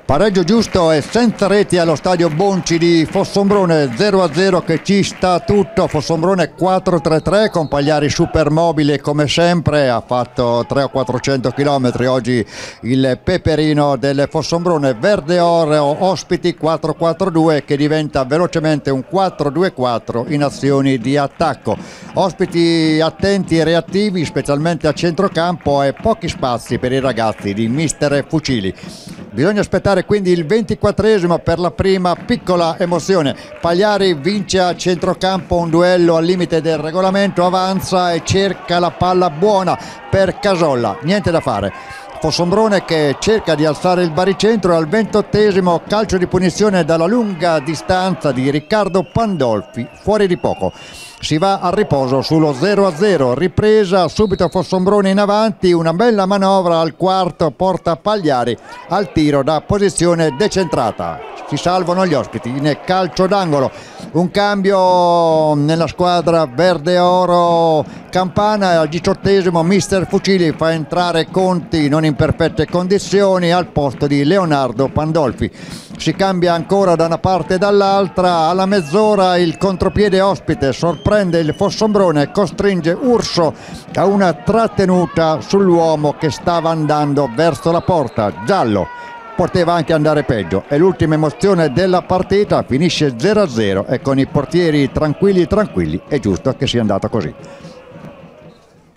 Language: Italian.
Pareggio giusto e senza reti allo stadio Bonci di Fossombrone, 0-0 che ci sta tutto. Fossombrone 4-3-3 con Pagliari supermobile come sempre, ha fatto 300 o 400 km oggi il peperino del Fossombrone. Verde Oro ospiti 4-4-2 che diventa velocemente un 4-2-4 in azioni di attacco. Ospiti attenti e reattivi specialmente a centrocampo e pochi spazi per i ragazzi di mister Fucili. Bisogna aspettare quindi il 24esimo per la prima piccola emozione. Pagliari vince a centrocampo un duello al limite del regolamento, avanza e cerca la palla buona per Casolla, niente da fare. Fossombrone che cerca di alzare il baricentro e al 28esimo calcio di punizione dalla lunga distanza di Riccardo Pandolfi, fuori di poco. Si va al riposo sullo 0-0, ripresa subito Fossombrone in avanti, una bella manovra al quarto porta Pagliari al tiro da posizione decentrata. Si salvano gli ospiti in calcio d'angolo. Un cambio nella squadra verde oro campana, al 18esimo mister Fucili fa entrare Conti non in perfette condizioni al posto di Leonardo Pandolfi. Si cambia ancora da una parte e dall'altra, alla mezz'ora il contropiede ospite sorprende il Fossombrone e costringe Urso a una trattenuta sull'uomo che stava andando verso la porta, giallo. Poteva anche andare peggio e l'ultima emozione della partita finisce 0-0 e con i portieri tranquilli è giusto che sia andata così.